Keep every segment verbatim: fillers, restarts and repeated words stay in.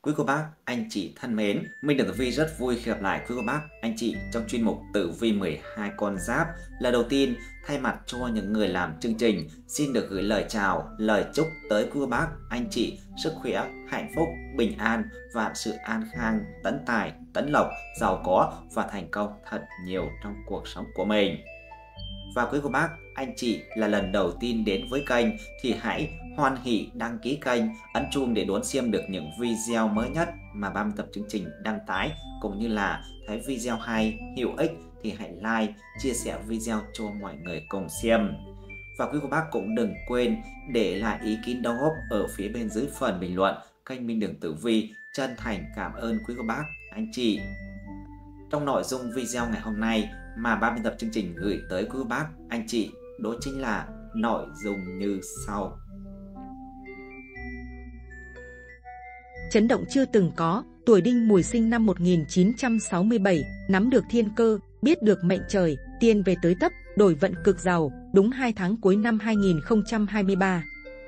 Quý cô bác, anh chị thân mến, Minh Đường Tử Vi rất vui khi gặp lại quý cô bác, anh chị trong chuyên mục Tử Vi mười hai con giáp. Lần đầu tiên, thay mặt cho những người làm chương trình, xin được gửi lời chào, lời chúc tới quý cô bác, anh chị sức khỏe, hạnh phúc, bình an, vạn sự an khang, tấn tài, tấn lộc, giàu có và thành công thật nhiều trong cuộc sống của mình. Và quý cô bác, anh chị là lần đầu tiên đến với kênh thì hãy hoan hỉ đăng ký kênh, ấn chuông để đón xem được những video mới nhất mà ban biên tập chương trình đăng tải, cũng như là thấy video hay, hữu ích thì hãy like, chia sẻ video cho mọi người cùng xem. Và quý cô bác cũng đừng quên để lại ý kiến đóng góp ở phía bên dưới phần bình luận. Kênh Minh Đường Tử Vi chân thành cảm ơn quý cô bác, anh chị. Trong nội dung video ngày hôm nay mà ban biên tập chương trình gửi tới quý bác, anh chị, đó chính là nội dung như sau. Chấn động chưa từng có, tuổi Đinh Mùi sinh năm một nghìn chín trăm sáu mươi bảy, nắm được thiên cơ, biết được mệnh trời, tiên về tới tấp, đổi vận cực giàu, đúng hai tháng cuối năm hai nghìn không trăm hai mươi ba.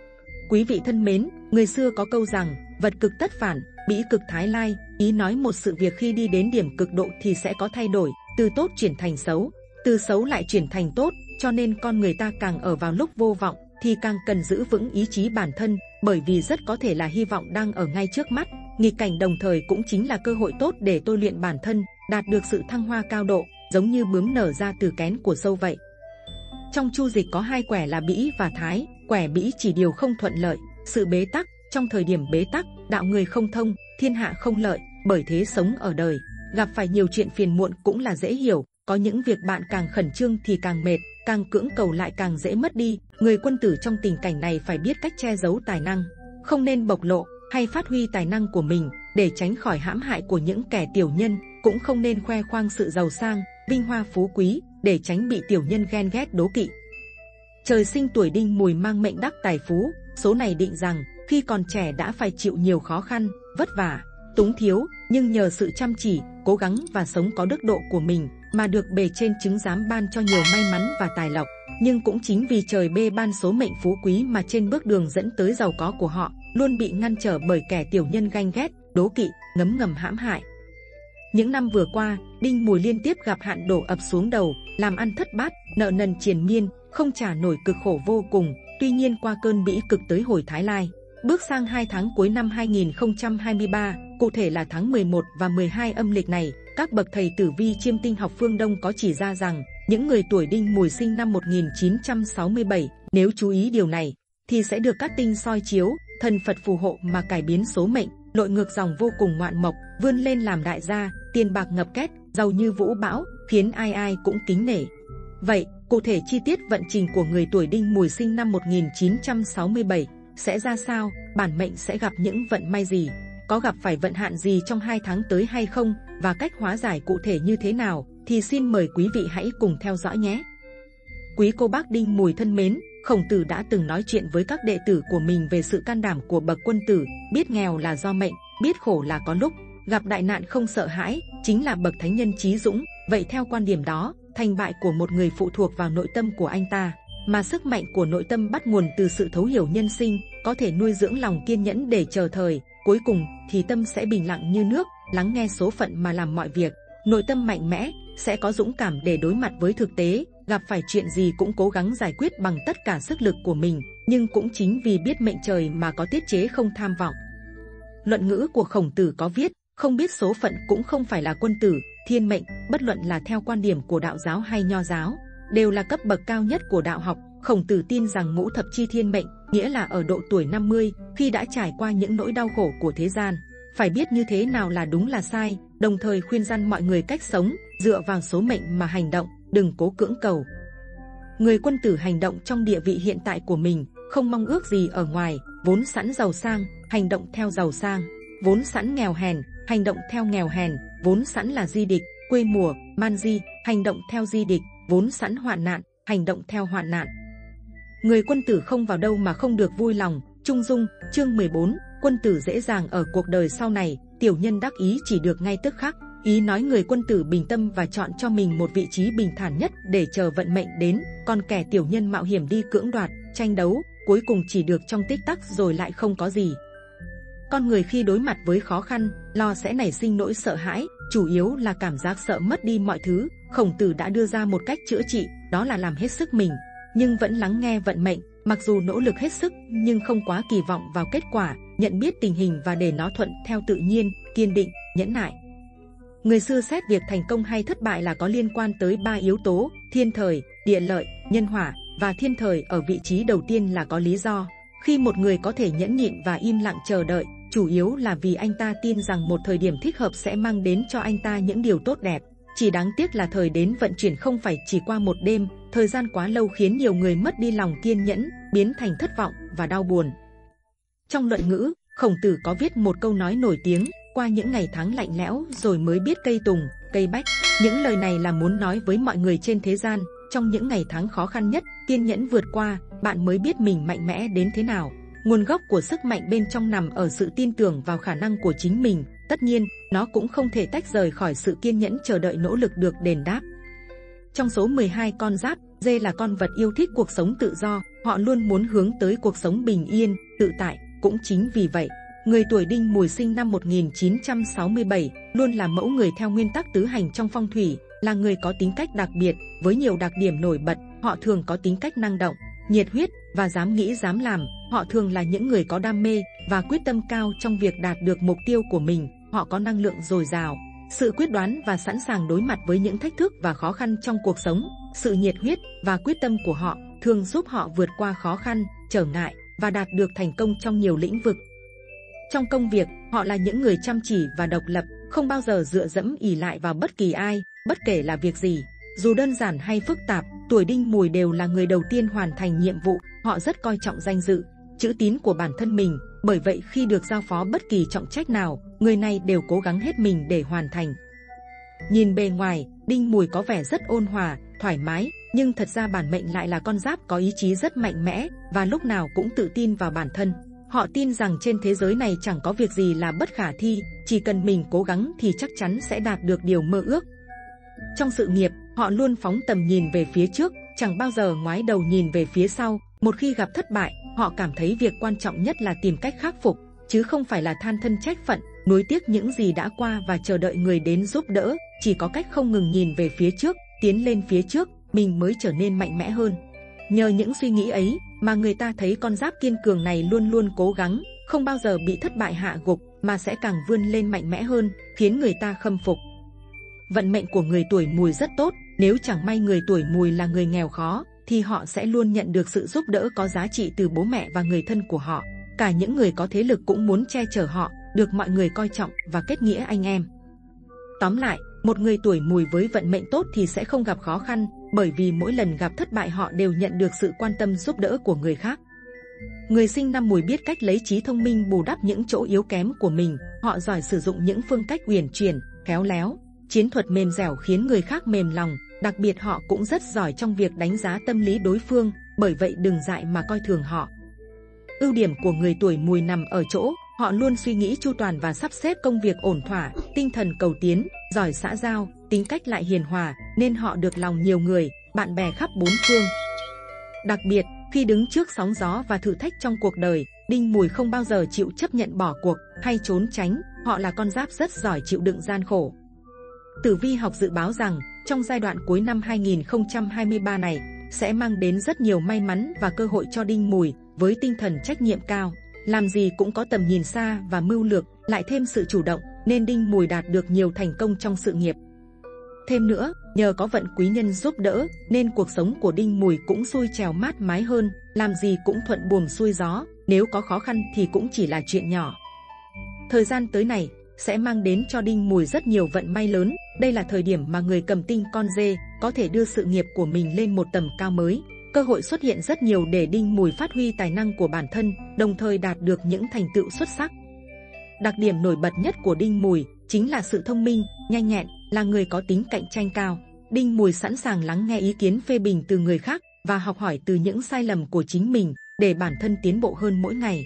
Quý vị thân mến, người xưa có câu rằng, vật cực tất phản, bỉ cực thái lai, ý nói một sự việc khi đi đến điểm cực độ thì sẽ có thay đổi, từ tốt chuyển thành xấu, từ xấu lại chuyển thành tốt, cho nên con người ta càng ở vào lúc vô vọng thì càng cần giữ vững ý chí bản thân, bởi vì rất có thể là hy vọng đang ở ngay trước mắt, nghịch cảnh đồng thời cũng chính là cơ hội tốt để tôi luyện bản thân, đạt được sự thăng hoa cao độ, giống như bướm nở ra từ kén của sâu vậy. Trong chu dịch có hai quẻ là bỉ và thái, quẻ bỉ chỉ điều không thuận lợi, sự bế tắc, trong thời điểm bế tắc, đạo người không thông, thiên hạ không lợi, bởi thế sống ở đời, gặp phải nhiều chuyện phiền muộn cũng là dễ hiểu, có những việc bạn càng khẩn trương thì càng mệt, càng cưỡng cầu lại càng dễ mất đi. Người quân tử trong tình cảnh này phải biết cách che giấu tài năng, không nên bộc lộ hay phát huy tài năng của mình để tránh khỏi hãm hại của những kẻ tiểu nhân, cũng không nên khoe khoang sự giàu sang, vinh hoa phú quý để tránh bị tiểu nhân ghen ghét đố kỵ. Trời sinh tuổi Đinh Mùi mang mệnh đắc tài phú, số này định rằng khi còn trẻ đã phải chịu nhiều khó khăn, vất vả, túng thiếu, nhưng nhờ sự chăm chỉ, cố gắng và sống có đức độ của mình mà được bề trên chứng giám ban cho nhiều may mắn và tài lộc. Nhưng cũng chính vì trời bê ban số mệnh phú quý mà trên bước đường dẫn tới giàu có của họ luôn bị ngăn trở bởi kẻ tiểu nhân ganh ghét, đố kỵ, ngấm ngầm hãm hại. Những năm vừa qua, Đinh Mùi liên tiếp gặp hạn đổ ập xuống đầu, làm ăn thất bát, nợ nần triền miên, không trả nổi, cực khổ vô cùng. Tuy nhiên qua cơn bỉ cực tới hồi Thái Lai, bước sang hai tháng cuối năm hai nghìn không trăm hai mươi ba, cụ thể là tháng mười một và mười hai âm lịch này, các bậc thầy tử vi chiêm tinh học phương Đông có chỉ ra rằng những người tuổi Đinh Mùi sinh năm một nghìn chín trăm sáu mươi bảy, nếu chú ý điều này thì sẽ được các tinh soi chiếu, thần Phật phù hộ mà cải biến số mệnh, lội ngược dòng vô cùng ngoạn mộc, vươn lên làm đại gia, tiền bạc ngập két, giàu như vũ bão, khiến ai ai cũng kính nể. Vậy, cụ thể chi tiết vận trình của người tuổi Đinh Mùi sinh năm một nghìn chín trăm sáu mươi bảy sẽ ra sao, bản mệnh sẽ gặp những vận may gì, có gặp phải vận hạn gì trong hai tháng tới hay không, và cách hóa giải cụ thể như thế nào, thì xin mời quý vị hãy cùng theo dõi nhé. Quý cô bác Đinh Mùi thân mến, Khổng Tử đã từng nói chuyện với các đệ tử của mình về sự can đảm của bậc quân tử, biết nghèo là do mệnh, biết khổ là có lúc, gặp đại nạn không sợ hãi, chính là bậc thánh nhân trí dũng. Vậy theo quan điểm đó, thành bại của một người phụ thuộc vào nội tâm của anh ta, mà sức mạnh của nội tâm bắt nguồn từ sự thấu hiểu nhân sinh, có thể nuôi dưỡng lòng kiên nhẫn để chờ thời, cuối cùng thì tâm sẽ bình lặng như nước, lắng nghe số phận mà làm mọi việc. Nội tâm mạnh mẽ sẽ có dũng cảm để đối mặt với thực tế, gặp phải chuyện gì cũng cố gắng giải quyết bằng tất cả sức lực của mình, nhưng cũng chính vì biết mệnh trời mà có tiết chế không tham vọng. Luận ngữ của Khổng Tử có viết, không biết số phận cũng không phải là quân tử, thiên mệnh, bất luận là theo quan điểm của đạo giáo hay nho giáo, đều là cấp bậc cao nhất của đạo học. Khổng Tử tin rằng ngũ thập chi thiên mệnh, nghĩa là ở độ tuổi năm mươi, khi đã trải qua những nỗi đau khổ của thế gian, phải biết như thế nào là đúng là sai, đồng thời khuyên răn mọi người cách sống, dựa vào số mệnh mà hành động, đừng cố cưỡng cầu. Người quân tử hành động trong địa vị hiện tại của mình, không mong ước gì ở ngoài, vốn sẵn giàu sang, hành động theo giàu sang, vốn sẵn nghèo hèn, hành động theo nghèo hèn, vốn sẵn là di địch, quê mùa, man di, hành động theo di địch, vốn sẵn hoạn nạn, hành động theo hoạn nạn. Người quân tử không vào đâu mà không được vui lòng, trung dung. Chương mười bốn, quân tử dễ dàng ở cuộc đời sau này, tiểu nhân đắc ý chỉ được ngay tức khắc. Ý nói người quân tử bình tâm và chọn cho mình một vị trí bình thản nhất để chờ vận mệnh đến, còn kẻ tiểu nhân mạo hiểm đi cưỡng đoạt, tranh đấu, cuối cùng chỉ được trong tích tắc rồi lại không có gì. Con người khi đối mặt với khó khăn, lo sẽ nảy sinh nỗi sợ hãi, chủ yếu là cảm giác sợ mất đi mọi thứ. Khổng Tử đã đưa ra một cách chữa trị, đó là làm hết sức mình, nhưng vẫn lắng nghe vận mệnh. Mặc dù nỗ lực hết sức, nhưng không quá kỳ vọng vào kết quả, nhận biết tình hình và để nó thuận theo tự nhiên, kiên định, nhẫn nại. Người xưa xét việc thành công hay thất bại là có liên quan tới ba yếu tố: thiên thời, địa lợi, nhân hòa, và thiên thời ở vị trí đầu tiên là có lý do. Khi một người có thể nhẫn nhịn và im lặng chờ đợi, chủ yếu là vì anh ta tin rằng một thời điểm thích hợp sẽ mang đến cho anh ta những điều tốt đẹp. Chỉ đáng tiếc là thời đến vận chuyển không phải chỉ qua một đêm, thời gian quá lâu khiến nhiều người mất đi lòng kiên nhẫn, biến thành thất vọng và đau buồn. Trong Luận Ngữ, Khổng Tử có viết một câu nói nổi tiếng: qua những ngày tháng lạnh lẽo rồi mới biết cây tùng, cây bách. Những lời này là muốn nói với mọi người trên thế gian, trong những ngày tháng khó khăn nhất, kiên nhẫn vượt qua, bạn mới biết mình mạnh mẽ đến thế nào. Nguồn gốc của sức mạnh bên trong nằm ở sự tin tưởng vào khả năng của chính mình. Tất nhiên, nó cũng không thể tách rời khỏi sự kiên nhẫn chờ đợi nỗ lực được đền đáp. Trong số mười hai con giáp, dê là con vật yêu thích cuộc sống tự do, họ luôn muốn hướng tới cuộc sống bình yên, tự tại. Cũng chính vì vậy, người tuổi Đinh Mùi sinh năm một nghìn chín trăm sáu mươi bảy luôn là mẫu người theo nguyên tắc tứ hành trong phong thủy, là người có tính cách đặc biệt, với nhiều đặc điểm nổi bật. Họ thường có tính cách năng động, nhiệt huyết và dám nghĩ dám làm. Họ thường là những người có đam mê và quyết tâm cao trong việc đạt được mục tiêu của mình. Họ có năng lượng dồi dào, sự quyết đoán và sẵn sàng đối mặt với những thách thức và khó khăn trong cuộc sống. Sự nhiệt huyết và quyết tâm của họ thường giúp họ vượt qua khó khăn, trở ngại và đạt được thành công trong nhiều lĩnh vực. Trong công việc, họ là những người chăm chỉ và độc lập, không bao giờ dựa dẫm ỷ lại vào bất kỳ ai, bất kể là việc gì. Dù đơn giản hay phức tạp, tuổi Đinh Mùi đều là người đầu tiên hoàn thành nhiệm vụ. Họ rất coi trọng danh dự, chữ tín của bản thân mình. Bởi vậy khi được giao phó bất kỳ trọng trách nào, người này đều cố gắng hết mình để hoàn thành. Nhìn bề ngoài, Đinh Mùi có vẻ rất ôn hòa, thoải mái, nhưng thật ra bản mệnh lại là con giáp có ý chí rất mạnh mẽ và lúc nào cũng tự tin vào bản thân. Họ tin rằng trên thế giới này chẳng có việc gì là bất khả thi, chỉ cần mình cố gắng thì chắc chắn sẽ đạt được điều mơ ước. Trong sự nghiệp, họ luôn phóng tầm nhìn về phía trước, chẳng bao giờ ngoái đầu nhìn về phía sau. Một khi gặp thất bại, họ cảm thấy việc quan trọng nhất là tìm cách khắc phục, chứ không phải là than thân trách phận, nuối tiếc những gì đã qua và chờ đợi người đến giúp đỡ. Chỉ có cách không ngừng nhìn về phía trước, tiến lên phía trước, mình mới trở nên mạnh mẽ hơn. Nhờ những suy nghĩ ấy mà người ta thấy con giáp kiên cường này luôn luôn cố gắng, không bao giờ bị thất bại hạ gục, mà sẽ càng vươn lên mạnh mẽ hơn, khiến người ta khâm phục. Vận mệnh của người tuổi Mùi rất tốt. Nếu chẳng may người tuổi Mùi là người nghèo khó, thì họ sẽ luôn nhận được sự giúp đỡ có giá trị từ bố mẹ và người thân của họ. Cả những người có thế lực cũng muốn che chở họ, được mọi người coi trọng và kết nghĩa anh em. Tóm lại, một người tuổi Mùi với vận mệnh tốt thì sẽ không gặp khó khăn, bởi vì mỗi lần gặp thất bại họ đều nhận được sự quan tâm giúp đỡ của người khác. Người sinh năm Mùi biết cách lấy trí thông minh bù đắp những chỗ yếu kém của mình. Họ giỏi sử dụng những phương cách uyển chuyển, khéo léo, chiến thuật mềm dẻo khiến người khác mềm lòng. Đặc biệt họ cũng rất giỏi trong việc đánh giá tâm lý đối phương, bởi vậy đừng dại mà coi thường họ. Ưu điểm của người tuổi Mùi nằm ở chỗ họ luôn suy nghĩ chu toàn và sắp xếp công việc ổn thỏa, tinh thần cầu tiến, giỏi xã giao, tính cách lại hiền hòa, nên họ được lòng nhiều người, bạn bè khắp bốn phương. Đặc biệt, khi đứng trước sóng gió và thử thách trong cuộc đời, Đinh Mùi không bao giờ chịu chấp nhận bỏ cuộc hay trốn tránh. Họ là con giáp rất giỏi chịu đựng gian khổ. Tử vi học dự báo rằng trong giai đoạn cuối năm hai nghìn không trăm hai mươi ba này sẽ mang đến rất nhiều may mắn và cơ hội cho Đinh Mùi. Với tinh thần trách nhiệm cao, làm gì cũng có tầm nhìn xa và mưu lược, lại thêm sự chủ động, nên Đinh Mùi đạt được nhiều thành công trong sự nghiệp. Thêm nữa, nhờ có vận quý nhân giúp đỡ, nên cuộc sống của Đinh Mùi cũng xuôi trèo mát mái hơn, làm gì cũng thuận buồm xuôi gió, nếu có khó khăn thì cũng chỉ là chuyện nhỏ. Thời gian tới này sẽ mang đến cho Đinh Mùi rất nhiều vận may lớn. Đây là thời điểm mà người cầm tinh con dê có thể đưa sự nghiệp của mình lên một tầm cao mới. Cơ hội xuất hiện rất nhiều để Đinh Mùi phát huy tài năng của bản thân, đồng thời đạt được những thành tựu xuất sắc. Đặc điểm nổi bật nhất của Đinh Mùi chính là sự thông minh, nhanh nhẹn, là người có tính cạnh tranh cao. Đinh Mùi sẵn sàng lắng nghe ý kiến phê bình từ người khác và học hỏi từ những sai lầm của chính mình để bản thân tiến bộ hơn mỗi ngày.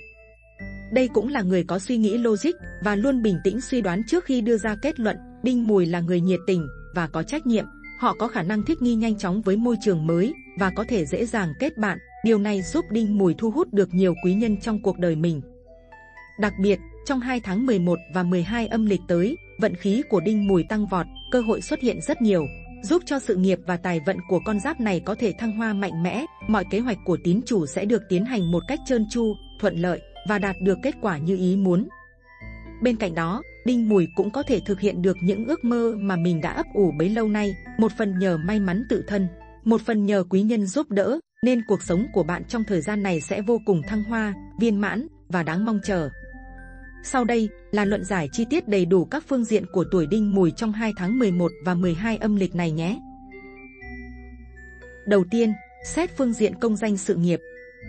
Đây cũng là người có suy nghĩ logic và luôn bình tĩnh suy đoán trước khi đưa ra kết luận. Đinh Mùi là người nhiệt tình và có trách nhiệm. Họ có khả năng thích nghi nhanh chóng với môi trường mới và có thể dễ dàng kết bạn. Điều này giúp Đinh Mùi thu hút được nhiều quý nhân trong cuộc đời mình. Đặc biệt, Trong hai tháng mười một và mười hai âm lịch tới, vận khí của Đinh Mùi tăng vọt, cơ hội xuất hiện rất nhiều, giúp cho sự nghiệp và tài vận của con giáp này có thể thăng hoa mạnh mẽ. Mọi kế hoạch của tín chủ sẽ được tiến hành một cách trơn tru, thuận lợi và đạt được kết quả như ý muốn. Bên cạnh đó, Đinh Mùi cũng có thể thực hiện được những ước mơ mà mình đã ấp ủ bấy lâu nay, một phần nhờ may mắn tự thân, một phần nhờ quý nhân giúp đỡ, nên cuộc sống của bạn trong thời gian này sẽ vô cùng thăng hoa, viên mãn và đáng mong chờ. Sau đây là luận giải chi tiết đầy đủ các phương diện của tuổi Đinh Mùi trong hai tháng mười một và mười hai âm lịch này nhé. Đầu tiên, xét phương diện công danh sự nghiệp.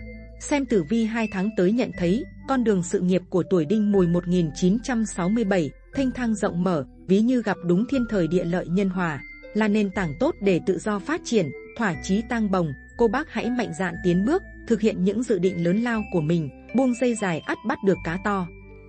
Xem tử vi hai tháng tới nhận thấy, con đường sự nghiệp của tuổi Đinh Mùi một nghìn chín trăm sáu mươi bảy, thênh thang rộng mở, ví như gặp đúng thiên thời địa lợi nhân hòa, là nền tảng tốt để tự do phát triển, thỏa chí tang bồng. Cô bác hãy mạnh dạn tiến bước, thực hiện những dự định lớn lao của mình, buông dây dài ắt bắt được cá to.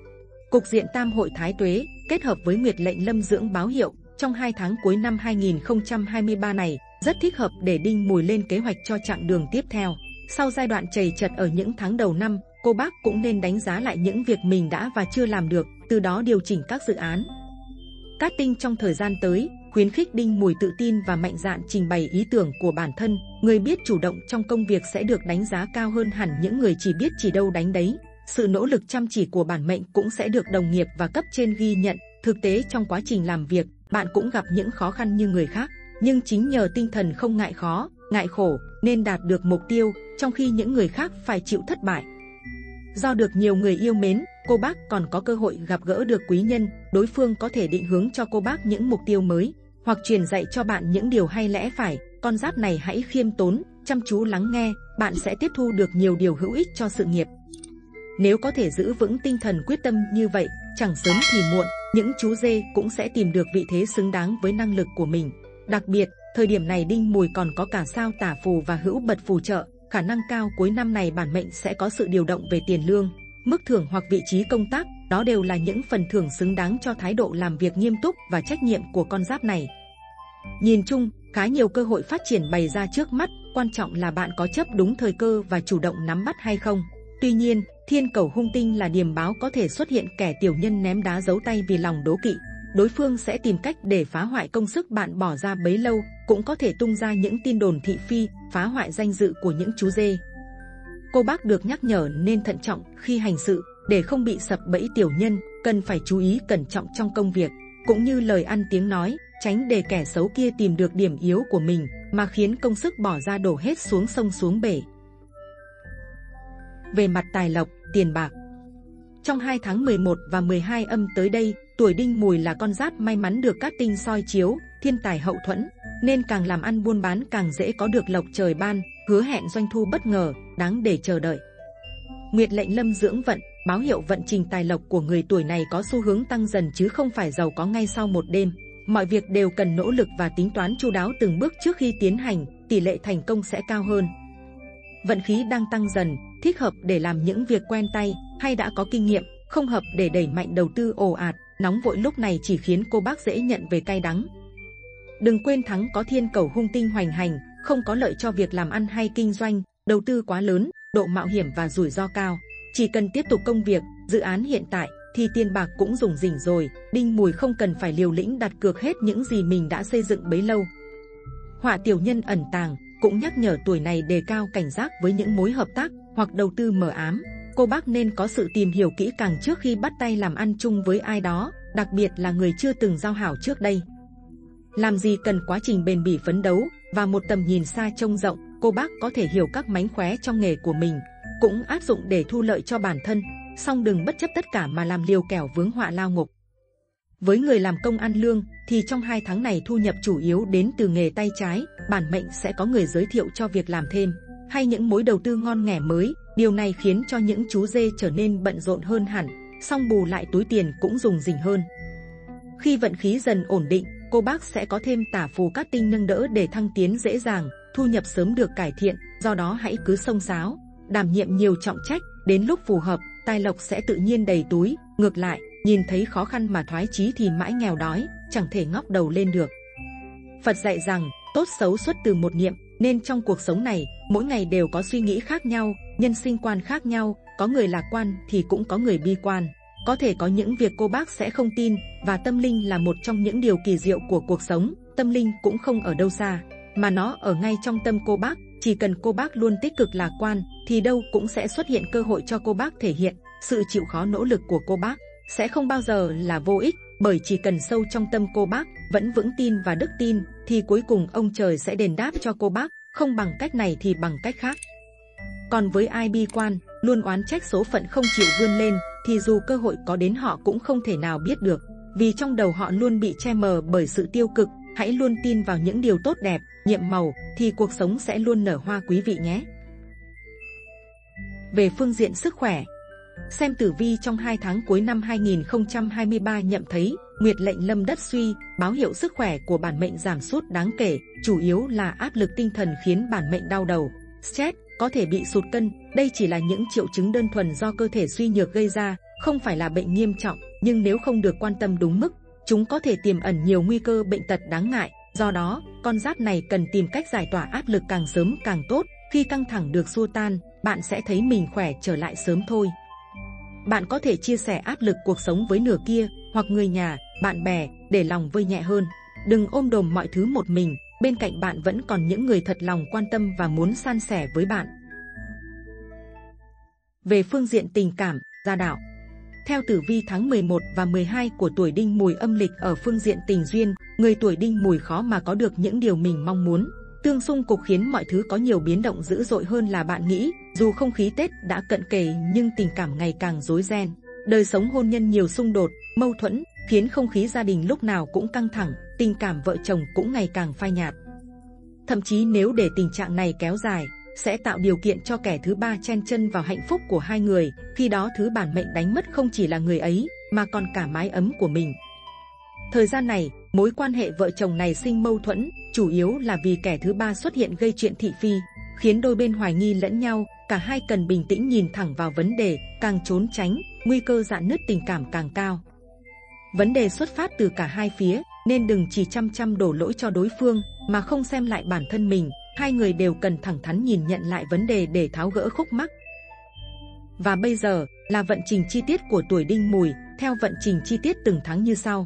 Cục diện tam hội thái tuế kết hợp với nguyệt lệnh lâm dưỡng báo hiệu trong hai tháng cuối năm hai nghìn không trăm hai mươi ba này rất thích hợp để Đinh Mùi lên kế hoạch cho chặng đường tiếp theo. Sau giai đoạn trầy trật ở những tháng đầu năm, cô bác cũng nên đánh giá lại những việc mình đã và chưa làm được, từ đó điều chỉnh các dự án. Cát tinh trong thời gian tới khuyến khích Đinh Mùi tự tin và mạnh dạn trình bày ý tưởng của bản thân. Người biết chủ động trong công việc sẽ được đánh giá cao hơn hẳn những người chỉ biết chỉ đâu đánh đấy. Sự nỗ lực chăm chỉ của bản mệnh cũng sẽ được đồng nghiệp và cấp trên ghi nhận. Thực tế trong quá trình làm việc, bạn cũng gặp những khó khăn như người khác, nhưng chính nhờ tinh thần không ngại khó, ngại khổ nên đạt được mục tiêu, trong khi những người khác phải chịu thất bại. Do được nhiều người yêu mến, cô bác còn có cơ hội gặp gỡ được quý nhân, đối phương có thể định hướng cho cô bác những mục tiêu mới, hoặc truyền dạy cho bạn những điều hay lẽ phải. Con giáp này hãy khiêm tốn, chăm chú lắng nghe, bạn sẽ tiếp thu được nhiều điều hữu ích cho sự nghiệp. Nếu có thể giữ vững tinh thần quyết tâm như vậy, chẳng sớm thì muộn, những chú dê cũng sẽ tìm được vị thế xứng đáng với năng lực của mình. Đặc biệt, thời điểm này Đinh Mùi còn có cả sao tả phù và hữu bật phù trợ, khả năng cao cuối năm này bản mệnh sẽ có sự điều động về tiền lương, mức thưởng hoặc vị trí công tác. Đó đều là những phần thưởng xứng đáng cho thái độ làm việc nghiêm túc và trách nhiệm của con giáp này. Nhìn chung, khá nhiều cơ hội phát triển bày ra trước mắt, quan trọng là bạn có chấp đúng thời cơ và chủ động nắm bắt hay không. Tuy nhiên, thiên cầu hung tinh là điềm báo có thể xuất hiện kẻ tiểu nhân ném đá giấu tay vì lòng đố kỵ. Đối phương sẽ tìm cách để phá hoại công sức bạn bỏ ra bấy lâu, cũng có thể tung ra những tin đồn thị phi, phá hoại danh dự của những chú dê. Cô bác được nhắc nhở nên thận trọng khi hành sự, để không bị sập bẫy tiểu nhân, cần phải chú ý cẩn trọng trong công việc, cũng như lời ăn tiếng nói, tránh để kẻ xấu kia tìm được điểm yếu của mình, mà khiến công sức bỏ ra đổ hết xuống sông xuống bể. Về mặt tài lộc, tiền bạc. Trong hai tháng mười một và mười hai âm tới đây, tuổi Đinh Mùi là con giáp may mắn được cát tinh soi chiếu, thiên tài hậu thuẫn, nên càng làm ăn buôn bán càng dễ có được lộc trời ban, hứa hẹn doanh thu bất ngờ, đáng để chờ đợi. Nguyệt lệnh lâm dưỡng vận, báo hiệu vận trình tài lộc của người tuổi này có xu hướng tăng dần chứ không phải giàu có ngay sau một đêm. Mọi việc đều cần nỗ lực và tính toán chu đáo từng bước trước khi tiến hành, tỷ lệ thành công sẽ cao hơn. Vận khí đang tăng dần, thích hợp để làm những việc quen tay hay đã có kinh nghiệm, không hợp để đẩy mạnh đầu tư ồ ạt, nóng vội lúc này chỉ khiến cô bác dễ nhận về cay đắng. Đừng quên thắng có thiên cầu hung tinh hoành hành, không có lợi cho việc làm ăn hay kinh doanh, đầu tư quá lớn, độ mạo hiểm và rủi ro cao. Chỉ cần tiếp tục công việc, dự án hiện tại thì tiền bạc cũng rủng rỉnh rồi. Đinh Mùi không cần phải liều lĩnh đặt cược hết những gì mình đã xây dựng bấy lâu. Họa tiểu nhân ẩn tàng cũng nhắc nhở tuổi này đề cao cảnh giác với những mối hợp tác hoặc đầu tư mờ ám. Cô bác nên có sự tìm hiểu kỹ càng trước khi bắt tay làm ăn chung với ai đó, đặc biệt là người chưa từng giao hảo trước đây. Làm gì cần quá trình bền bỉ phấn đấu và một tầm nhìn xa trông rộng. Cô bác có thể hiểu các mánh khóe trong nghề của mình, cũng áp dụng để thu lợi cho bản thân, song đừng bất chấp tất cả mà làm liều kẻo vướng họa lao ngục. Với người làm công ăn lương thì trong hai tháng này thu nhập chủ yếu đến từ nghề tay trái, bản mệnh sẽ có người giới thiệu cho việc làm thêm hay những mối đầu tư ngon nghẻ mới. Điều này khiến cho những chú dê trở nên bận rộn hơn hẳn, song bù lại túi tiền cũng rủng rỉnh hơn. Khi vận khí dần ổn định, cô bác sẽ có thêm tả phù cát tinh nâng đỡ để thăng tiến dễ dàng, thu nhập sớm được cải thiện. Do đó hãy cứ xông xáo, đảm nhiệm nhiều trọng trách, đến lúc phù hợp, tài lộc sẽ tự nhiên đầy túi. Ngược lại, nhìn thấy khó khăn mà thoái chí thì mãi nghèo đói, chẳng thể ngóc đầu lên được. Phật dạy rằng, tốt xấu xuất từ một niệm, nên trong cuộc sống này, mỗi ngày đều có suy nghĩ khác nhau, nhân sinh quan khác nhau, có người lạc quan thì cũng có người bi quan. có thể có những việc cô bác sẽ không tin, và tâm linh là một trong những điều kỳ diệu của cuộc sống. Tâm linh cũng không ở đâu xa, mà nó ở ngay trong tâm cô bác. Chỉ cần cô bác luôn tích cực lạc quan, thì đâu cũng sẽ xuất hiện cơ hội cho cô bác thể hiện. Sự chịu khó nỗ lực của cô bác sẽ không bao giờ là vô ích, bởi chỉ cần sâu trong tâm cô bác vẫn vững tin và đức tin, thì cuối cùng ông trời sẽ đền đáp cho cô bác, không bằng cách này thì bằng cách khác. Còn với ai bi quan, luôn oán trách số phận không chịu vươn lên, thì dù cơ hội có đến họ cũng không thể nào biết được, vì trong đầu họ luôn bị che mờ bởi sự tiêu cực. Hãy luôn tin vào những điều tốt đẹp, nhiệm màu, thì cuộc sống sẽ luôn nở hoa quý vị nhé. Về phương diện sức khỏe, xem tử vi trong hai tháng cuối năm hai nghìn không trăm hai mươi ba nhận thấy Nguyệt lệnh lâm đất suy, báo hiệu sức khỏe của bản mệnh giảm sút đáng kể, chủ yếu là áp lực tinh thần khiến bản mệnh đau đầu, stress, có thể bị sụt cân. Đây chỉ là những triệu chứng đơn thuần do cơ thể suy nhược gây ra, không phải là bệnh nghiêm trọng, nhưng nếu không được quan tâm đúng mức, chúng có thể tiềm ẩn nhiều nguy cơ bệnh tật đáng ngại. Do đó, con giáp này cần tìm cách giải tỏa áp lực càng sớm càng tốt. Khi căng thẳng được xua tan, bạn sẽ thấy mình khỏe trở lại sớm thôi. Bạn có thể chia sẻ áp lực cuộc sống với nửa kia, hoặc người nhà, bạn bè, để lòng vơi nhẹ hơn. Đừng ôm đồm mọi thứ một mình, bên cạnh bạn vẫn còn những người thật lòng quan tâm và muốn san sẻ với bạn. Về phương diện tình cảm, gia đạo, theo tử vi tháng mười một và mười hai của tuổi Đinh Mùi âm lịch, ở phương diện tình duyên, người tuổi Đinh Mùi khó mà có được những điều mình mong muốn. Tương xung cục khiến mọi thứ có nhiều biến động dữ dội hơn là bạn nghĩ. Dù không khí Tết đã cận kề, nhưng tình cảm ngày càng rối ren. Đời sống hôn nhân nhiều xung đột, mâu thuẫn, khiến không khí gia đình lúc nào cũng căng thẳng. Tình cảm vợ chồng cũng ngày càng phai nhạt. Thậm chí nếu để tình trạng này kéo dài, sẽ tạo điều kiện cho kẻ thứ ba chen chân vào hạnh phúc của hai người. Khi đó thứ bản mệnh đánh mất không chỉ là người ấy, mà còn cả mái ấm của mình. Thời gian này, mối quan hệ vợ chồng này sinh mâu thuẫn, chủ yếu là vì kẻ thứ ba xuất hiện gây chuyện thị phi, khiến đôi bên hoài nghi lẫn nhau. Cả hai cần bình tĩnh nhìn thẳng vào vấn đề, càng trốn tránh, nguy cơ rạn nứt tình cảm càng cao. Vấn đề xuất phát từ cả hai phía, nên đừng chỉ chăm chăm đổ lỗi cho đối phương, mà không xem lại bản thân mình. Hai người đều cần thẳng thắn nhìn nhận lại vấn đề để tháo gỡ khúc mắc. Và bây giờ là vận trình chi tiết của tuổi Đinh Mùi, theo vận trình chi tiết từng tháng như sau.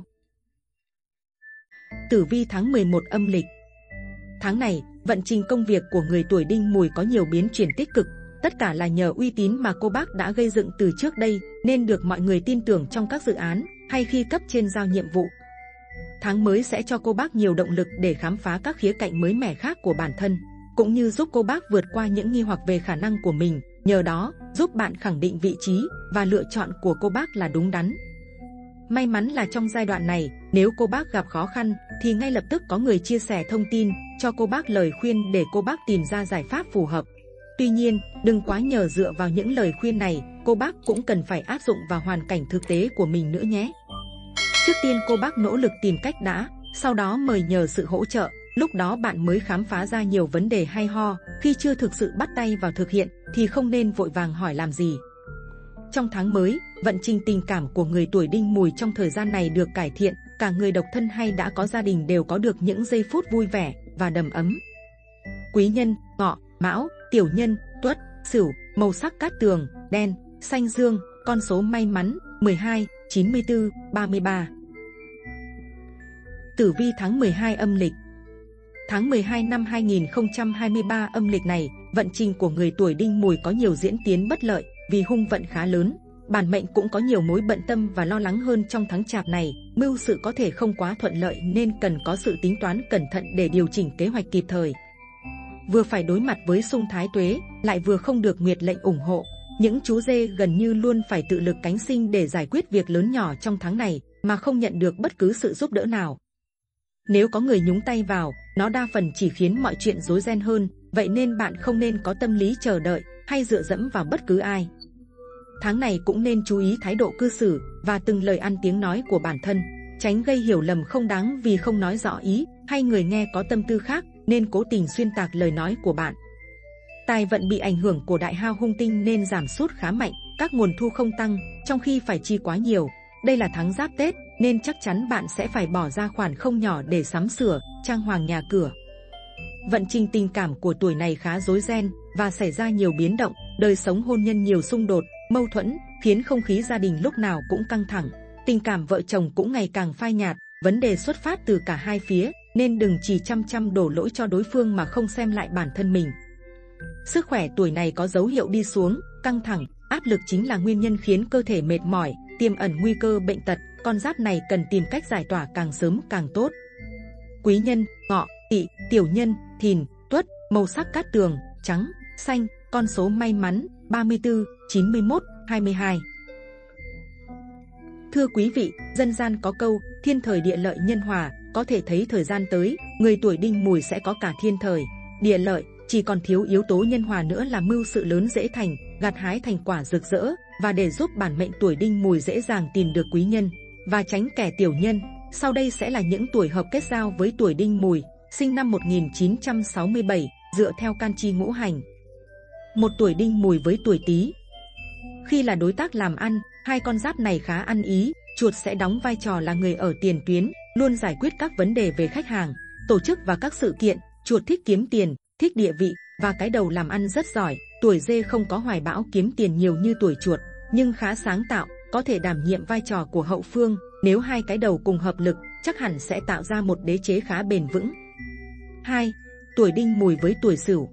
Tử vi tháng mười một âm lịch. Tháng này, vận trình công việc của người tuổi Đinh Mùi có nhiều biến chuyển tích cực. Tất cả là nhờ uy tín mà cô bác đã gây dựng từ trước đây, nên được mọi người tin tưởng trong các dự án hay khi cấp trên giao nhiệm vụ. Tháng mới sẽ cho cô bác nhiều động lực để khám phá các khía cạnh mới mẻ khác của bản thân, cũng như giúp cô bác vượt qua những nghi hoặc về khả năng của mình. Nhờ đó, giúp bạn khẳng định vị trí và lựa chọn của cô bác là đúng đắn. May mắn là trong giai đoạn này, nếu cô bác gặp khó khăn, thì ngay lập tức có người chia sẻ thông tin, cho cô bác lời khuyên để cô bác tìm ra giải pháp phù hợp. Tuy nhiên, đừng quá nhờ dựa vào những lời khuyên này, cô bác cũng cần phải áp dụng vào hoàn cảnh thực tế của mình nữa nhé. Trước tiên cô bác nỗ lực tìm cách đã, sau đó mời nhờ sự hỗ trợ, lúc đó bạn mới khám phá ra nhiều vấn đề hay ho. Khi chưa thực sự bắt tay vào thực hiện, thì không nên vội vàng hỏi làm gì. Trong tháng mới, vận trình tình cảm của người tuổi Đinh Mùi trong thời gian này được cải thiện, cả người độc thân hay đã có gia đình đều có được những giây phút vui vẻ và đầm ấm. Quý nhân, Ngọ, Mão, Tiểu Nhân, Tuất, Sửu, màu sắc cát tường, đen, xanh dương, con số may mắn mười hai, chín mươi tư, ba mươi ba. Tử vi tháng mười hai âm lịch. Tháng mười hai năm hai nghìn không trăm hai mươi ba âm lịch này, vận trình của người tuổi Đinh Mùi có nhiều diễn tiến bất lợi, vì hung vận khá lớn. Bản mệnh cũng có nhiều mối bận tâm và lo lắng hơn trong tháng chạp này. Mưu sự có thể không quá thuận lợi nên cần có sự tính toán cẩn thận để điều chỉnh kế hoạch kịp thời. Vừa phải đối mặt với xung thái tuế, lại vừa không được nguyệt lệnh ủng hộ. Những chú dê gần như luôn phải tự lực cánh sinh để giải quyết việc lớn nhỏ trong tháng này, mà không nhận được bất cứ sự giúp đỡ nào. Nếu có người nhúng tay vào, nó đa phần chỉ khiến mọi chuyện rối ren hơn. Vậy nên bạn không nên có tâm lý chờ đợi hay dựa dẫm vào bất cứ ai. Tháng này cũng nên chú ý thái độ cư xử và từng lời ăn tiếng nói của bản thân, tránh gây hiểu lầm không đáng vì không nói rõ ý, hay người nghe có tâm tư khác nên cố tình xuyên tạc lời nói của bạn. Tài vận bị ảnh hưởng của đại hao hung tinh nên giảm sút khá mạnh, các nguồn thu không tăng, trong khi phải chi quá nhiều. Đây là tháng giáp Tết nên chắc chắn bạn sẽ phải bỏ ra khoản không nhỏ để sắm sửa, trang hoàng nhà cửa. Vận trình tình cảm của tuổi này khá rối ren và xảy ra nhiều biến động, đời sống hôn nhân nhiều xung đột, mâu thuẫn, khiến không khí gia đình lúc nào cũng căng thẳng. Tình cảm vợ chồng cũng ngày càng phai nhạt, vấn đề xuất phát từ cả hai phía, nên đừng chỉ chăm chăm đổ lỗi cho đối phương mà không xem lại bản thân mình. Sức khỏe tuổi này có dấu hiệu đi xuống, căng thẳng, áp lực chính là nguyên nhân khiến cơ thể mệt mỏi, tiềm ẩn nguy cơ bệnh tật. Con giáp này cần tìm cách giải tỏa càng sớm càng tốt. Quý nhân: Ngọ, Tỵ, Tiểu Nhân, Thìn, Tuất. Màu sắc cát tường: trắng, xanh. Con số may mắn: ba mươi tư, chín mươi mốt, hai mươi hai. Thưa quý vị, dân gian có câu thiên thời địa lợi nhân hòa, có thể thấy thời gian tới, người tuổi Đinh Mùi sẽ có cả thiên thời, địa lợi, chỉ còn thiếu yếu tố nhân hòa nữa là mưu sự lớn dễ thành, gặt hái thành quả rực rỡ. Và để giúp bản mệnh tuổi Đinh Mùi dễ dàng tìm được quý nhân và tránh kẻ tiểu nhân, sau đây sẽ là những tuổi hợp kết giao với tuổi Đinh Mùi, sinh năm một nghìn chín trăm sáu mươi bảy, dựa theo can chi ngũ hành. Một tuổi Đinh Mùi với tuổi Tý. Khi là đối tác làm ăn, hai con giáp này khá ăn ý. Chuột sẽ đóng vai trò là người ở tiền tuyến, luôn giải quyết các vấn đề về khách hàng, tổ chức và các sự kiện. Chuột thích kiếm tiền, thích địa vị, và cái đầu làm ăn rất giỏi. Tuổi Dê không có hoài bão kiếm tiền nhiều như tuổi Chuột, nhưng khá sáng tạo, có thể đảm nhiệm vai trò của hậu phương. Nếu hai cái đầu cùng hợp lực, chắc hẳn sẽ tạo ra một đế chế khá bền vững. hai. Tuổi Đinh Mùi với tuổi Sửu.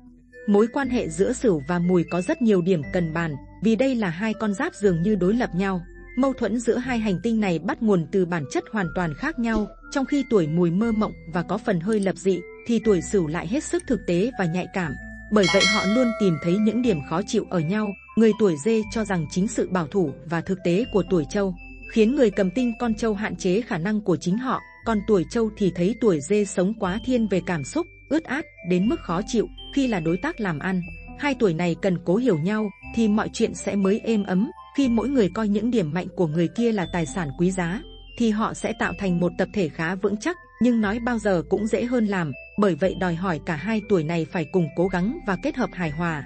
Mối quan hệ giữa Sửu và Mùi có rất nhiều điểm cần bàn, vì đây là hai con giáp dường như đối lập nhau. Mâu thuẫn giữa hai hành tinh này bắt nguồn từ bản chất hoàn toàn khác nhau. Trong khi tuổi Mùi mơ mộng và có phần hơi lập dị, thì tuổi Sửu lại hết sức thực tế và nhạy cảm. Bởi vậy họ luôn tìm thấy những điểm khó chịu ở nhau. Người tuổi Dê cho rằng chính sự bảo thủ và thực tế của tuổi Trâu khiến người cầm tinh con Trâu hạn chế khả năng của chính họ, còn tuổi Trâu thì thấy tuổi Dê sống quá thiên về cảm xúc, ướt át đến mức khó chịu. Khi là đối tác làm ăn, hai tuổi này cần cố hiểu nhau thì mọi chuyện sẽ mới êm ấm. Khi mỗi người coi những điểm mạnh của người kia là tài sản quý giá, thì họ sẽ tạo thành một tập thể khá vững chắc. Nhưng nói bao giờ cũng dễ hơn làm, bởi vậy đòi hỏi cả hai tuổi này phải cùng cố gắng và kết hợp hài hòa.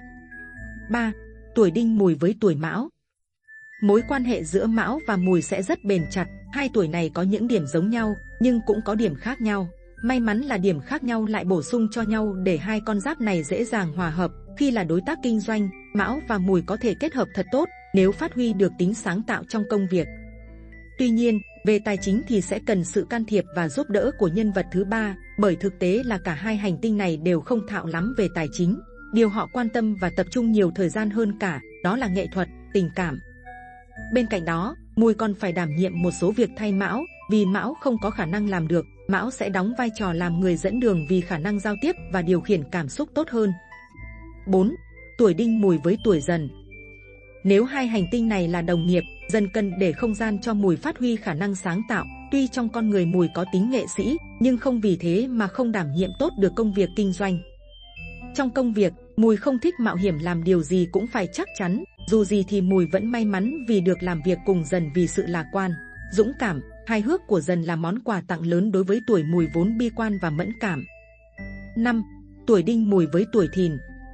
ba. Tuổi Đinh Mùi với tuổi Mão. Mối quan hệ giữa Mão và Mùi sẽ rất bền chặt. Hai tuổi này có những điểm giống nhau, nhưng cũng có điểm khác nhau. May mắn là điểm khác nhau lại bổ sung cho nhau để hai con giáp này dễ dàng hòa hợp. Khi là đối tác kinh doanh, Mão và Mùi có thể kết hợp thật tốt nếu phát huy được tính sáng tạo trong công việc. Tuy nhiên, về tài chính thì sẽ cần sự can thiệp và giúp đỡ của nhân vật thứ ba, bởi thực tế là cả hai hành tinh này đều không thạo lắm về tài chính. Điều họ quan tâm và tập trung nhiều thời gian hơn cả, đó là nghệ thuật, tình cảm. Bên cạnh đó, Mùi còn phải đảm nhiệm một số việc thay Mão, vì Mão không có khả năng làm được. Mão sẽ đóng vai trò làm người dẫn đường vì khả năng giao tiếp và điều khiển cảm xúc tốt hơn. bốn. Tuổi Đinh Mùi với tuổi Dần. Nếu hai hành tinh này là đồng nghiệp, Dần cần để không gian cho Mùi phát huy khả năng sáng tạo. Tuy trong con người Mùi có tính nghệ sĩ, nhưng không vì thế mà không đảm nhiệm tốt được công việc kinh doanh. Trong công việc, Mùi không thích mạo hiểm, làm điều gì cũng phải chắc chắn. Dù gì thì Mùi vẫn may mắn vì được làm việc cùng Dần vì sự lạc quan, dũng cảm, hài hước của Dần là món quà tặng lớn đối với tuổi Mùi vốn bi quan và mẫn cảm. năm. Tuổi Đinh Mùi với tuổi Thìn.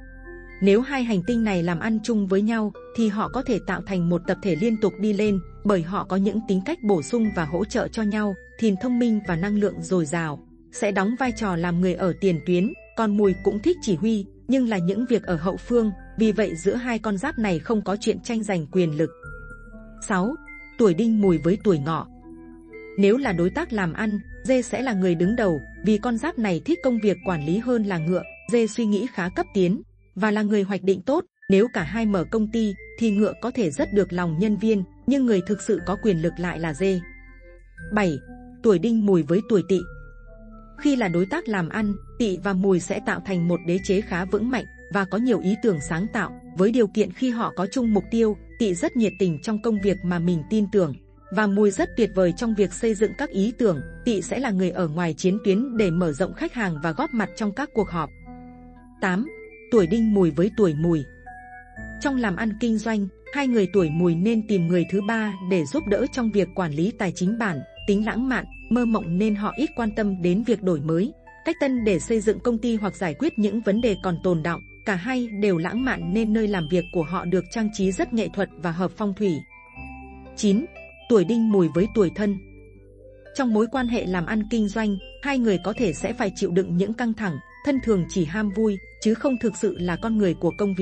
Nếu hai hành tinh này làm ăn chung với nhau, thì họ có thể tạo thành một tập thể liên tục đi lên, bởi họ có những tính cách bổ sung và hỗ trợ cho nhau. Thìn thông minh và năng lượng dồi dào, sẽ đóng vai trò làm người ở tiền tuyến, còn Mùi cũng thích chỉ huy, nhưng là những việc ở hậu phương. Vì vậy giữa hai con giáp này không có chuyện tranh giành quyền lực. sáu. Tuổi Đinh Mùi với tuổi Ngọ. Nếu là đối tác làm ăn, Dê sẽ là người đứng đầu, vì con giáp này thích công việc quản lý hơn là Ngựa. Dê suy nghĩ khá cấp tiến và là người hoạch định tốt. Nếu cả hai mở công ty thì Ngựa có thể rất được lòng nhân viên, nhưng người thực sự có quyền lực lại là Dê. bảy. Tuổi Đinh Mùi với tuổi Tỵ. Khi là đối tác làm ăn, Tỵ và Mùi sẽ tạo thành một đế chế khá vững mạnh và có nhiều ý tưởng sáng tạo, với điều kiện khi họ có chung mục tiêu. Tỵ rất nhiệt tình trong công việc mà mình tin tưởng, và Mùi rất tuyệt vời trong việc xây dựng các ý tưởng. Tỵ sẽ là người ở ngoài chiến tuyến để mở rộng khách hàng và góp mặt trong các cuộc họp. tám. Tuổi Đinh Mùi với tuổi Mùi. Trong làm ăn kinh doanh, hai người tuổi Mùi nên tìm người thứ ba để giúp đỡ trong việc quản lý tài chính. Bản tính lãng mạn, mơ mộng nên họ ít quan tâm đến việc đổi mới, cách tân để xây dựng công ty hoặc giải quyết những vấn đề còn tồn đọng. Cả hai đều lãng mạn nên nơi làm việc của họ được trang trí rất nghệ thuật và hợp phong thủy. chín. Tuổi Đinh Mùi với tuổi Thân. Trong mối quan hệ làm ăn kinh doanh, hai người có thể sẽ phải chịu đựng những căng thẳng. Thân thường chỉ ham vui, chứ không thực sự là con người của công việc.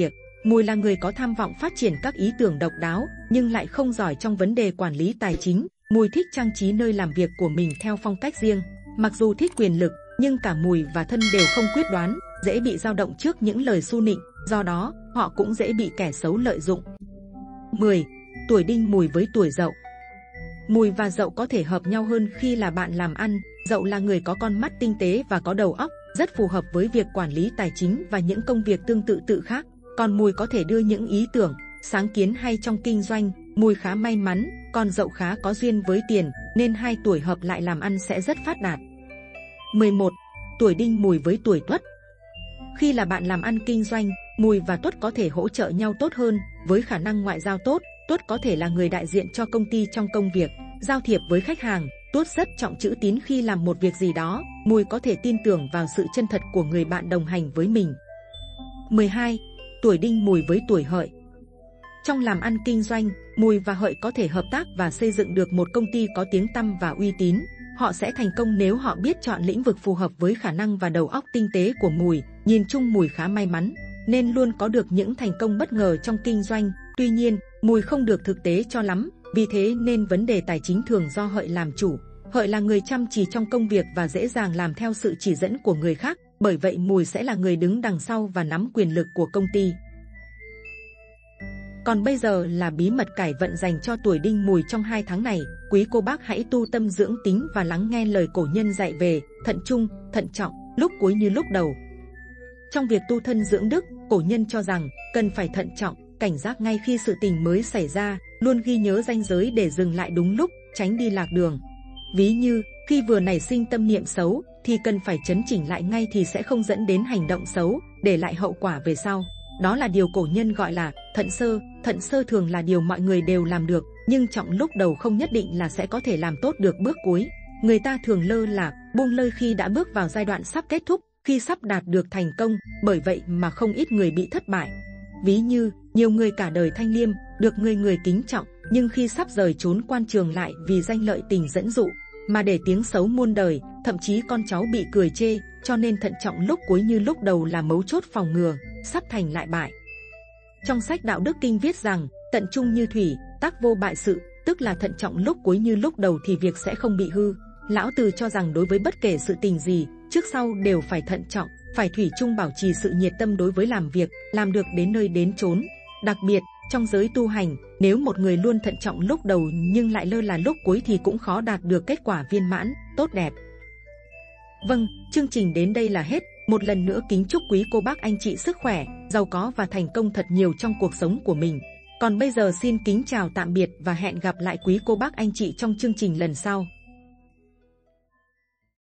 Mùi là người có tham vọng phát triển các ý tưởng độc đáo, nhưng lại không giỏi trong vấn đề quản lý tài chính. Mùi thích trang trí nơi làm việc của mình theo phong cách riêng. Mặc dù thích quyền lực, nhưng cả Mùi và Thân đều không quyết đoán, dễ bị dao động trước những lời su nịnh, do đó họ cũng dễ bị kẻ xấu lợi dụng. mười. Tuổi Đinh Mùi với tuổi Dậu. Mùi và Dậu có thể hợp nhau hơn khi là bạn làm ăn. Dậu là người có con mắt tinh tế và có đầu óc, rất phù hợp với việc quản lý tài chính và những công việc tương tự tự khác. Còn Mùi có thể đưa những ý tưởng, sáng kiến hay trong kinh doanh. Mùi khá may mắn, còn Dậu khá có duyên với tiền, nên hai tuổi hợp lại làm ăn sẽ rất phát đạt. mười một. Tuổi Đinh Mùi với tuổi Tuất. Khi là bạn làm ăn kinh doanh, Mùi và Tuất có thể hỗ trợ nhau tốt hơn. Với khả năng ngoại giao tốt, Tuất có thể là người đại diện cho công ty trong công việc, giao thiệp với khách hàng. Tuất rất trọng chữ tín khi làm một việc gì đó. Mùi có thể tin tưởng vào sự chân thật của người bạn đồng hành với mình. mười hai. Tuổi Đinh Mùi với tuổi Hợi. Trong làm ăn kinh doanh, Mùi và Hợi có thể hợp tác và xây dựng được một công ty có tiếng tăm và uy tín. Họ sẽ thành công nếu họ biết chọn lĩnh vực phù hợp với khả năng và đầu óc tinh tế của Mùi. Nhìn chung Mùi khá may mắn, nên luôn có được những thành công bất ngờ trong kinh doanh. Tuy nhiên, Mùi không được thực tế cho lắm, vì thế nên vấn đề tài chính thường do Hợi làm chủ. Hợi là người chăm chỉ trong công việc và dễ dàng làm theo sự chỉ dẫn của người khác, bởi vậy Mùi sẽ là người đứng đằng sau và nắm quyền lực của công ty. Còn bây giờ là bí mật cải vận dành cho tuổi Đinh Mùi trong hai tháng này. Quý cô bác hãy tu tâm dưỡng tính và lắng nghe lời cổ nhân dạy về thận trung, thận trọng, lúc cuối như lúc đầu. Trong việc tu thân dưỡng đức, cổ nhân cho rằng cần phải thận trọng, cảnh giác ngay khi sự tình mới xảy ra, luôn ghi nhớ ranh giới để dừng lại đúng lúc, tránh đi lạc đường. Ví như, khi vừa nảy sinh tâm niệm xấu, thì cần phải chấn chỉnh lại ngay thì sẽ không dẫn đến hành động xấu, để lại hậu quả về sau. Đó là điều cổ nhân gọi là thận sơ. Thận sơ thường là điều mọi người đều làm được, nhưng trọng lúc đầu không nhất định là sẽ có thể làm tốt được bước cuối. Người ta thường lơ là, buông lơi khi đã bước vào giai đoạn sắp kết thúc, khi sắp đạt được thành công, bởi vậy mà không ít người bị thất bại. Ví như, nhiều người cả đời thanh liêm, được người người kính trọng, nhưng khi sắp rời trốn quan trường lại vì danh lợi tình dẫn dụ, mà để tiếng xấu muôn đời, thậm chí con cháu bị cười chê, cho nên thận trọng lúc cuối như lúc đầu là mấu chốt phòng ngừa, sắp thành lại bại. Trong sách Đạo Đức Kinh viết rằng, tận trung như thủy, tác vô bại sự, tức là thận trọng lúc cuối như lúc đầu thì việc sẽ không bị hư. Lão Từ cho rằng đối với bất kể sự tình gì, trước sau đều phải thận trọng, phải thủy chung bảo trì sự nhiệt tâm đối với làm việc, làm được đến nơi đến chốn. Đặc biệt, trong giới tu hành, nếu một người luôn thận trọng lúc đầu nhưng lại lơ là lúc cuối thì cũng khó đạt được kết quả viên mãn, tốt đẹp. Vâng, chương trình đến đây là hết. Một lần nữa kính chúc quý cô bác anh chị sức khỏe, giàu có và thành công thật nhiều trong cuộc sống của mình. Còn bây giờ xin kính chào tạm biệt và hẹn gặp lại quý cô bác anh chị trong chương trình lần sau.